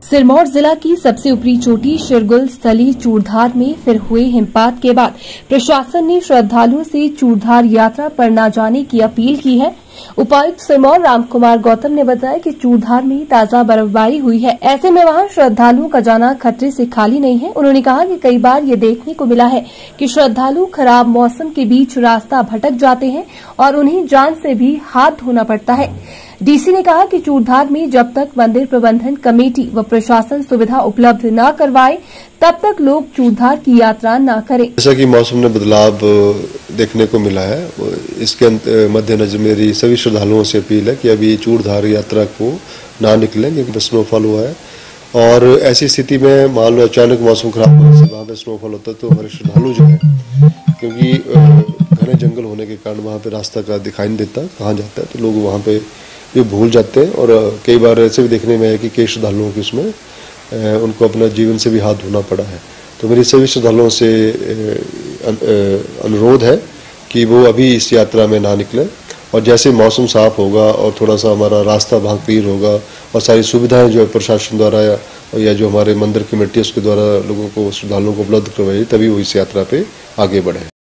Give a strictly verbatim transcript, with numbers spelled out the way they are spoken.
सिरमौर जिला की सबसे ऊपरी चोटी शिरगुल स्थली चूड़धार में फिर हुए हिमपात के बाद प्रशासन ने श्रद्धालुओं से चूड़धार यात्रा पर न जाने की अपील की है। उपायुक्त सिरमौर रामकुमार गौतम ने बताया कि चूड़धार में ताजा बर्फबारी हुई है, ऐसे में वहां श्रद्धालुओं का जाना खतरे से खाली नहीं है। उन्होंने कहा कि कई बार ये देखने को मिला है कि श्रद्धालु खराब मौसम के बीच रास्ता भटक जाते हैं और उन्हें जान से भी हाथ धोना पड़ता है। डीसी ने कहा कि चूड़धार में जब तक मंदिर प्रबंधन कमेटी व प्रशासन सुविधा उपलब्ध न करवाए तब तक लोग चूड़धार की यात्रा न करें। जैसा कि मौसम में बदलाव देखने को मिला है, इसके मद्देनजर मेरी सभी श्रद्धालुओं से अपील है कि अभी चूड़धार यात्रा को ना निकलें क्योंकि स्नोफॉल हुआ है और ऐसी स्थिति में मान लो अचानक मौसम खराब होने से वहाँ पे स्नोफॉल होता है तो हमारे श्रद्धालु जो है, क्योंकि घने जंगल होने के कारण वहाँ पे रास्ता का दिखाई नहीं देता कहाँ जाता है, तो लोग वहाँ पे भी भूल जाते हैं और कई बार ऐसे भी देखने में है कि कई श्रद्धालुओं की उसमें उनको अपना जीवन से भी हाथ धोना पड़ा है। तो मेरी सभी श्रद्धालुओं से अनुरोध है कि वो अभी इस यात्रा में ना निकलें और जैसे मौसम साफ होगा और थोड़ा सा हमारा रास्ता वहाँ क्लियर होगा और सारी सुविधाएं जो प्रशासन द्वारा या, या जो हमारे मंदिर कमेटी उसके द्वारा लोगों को श्रद्धालुओं को उपलब्ध करवाई तभी वो इस यात्रा पे आगे बढ़े।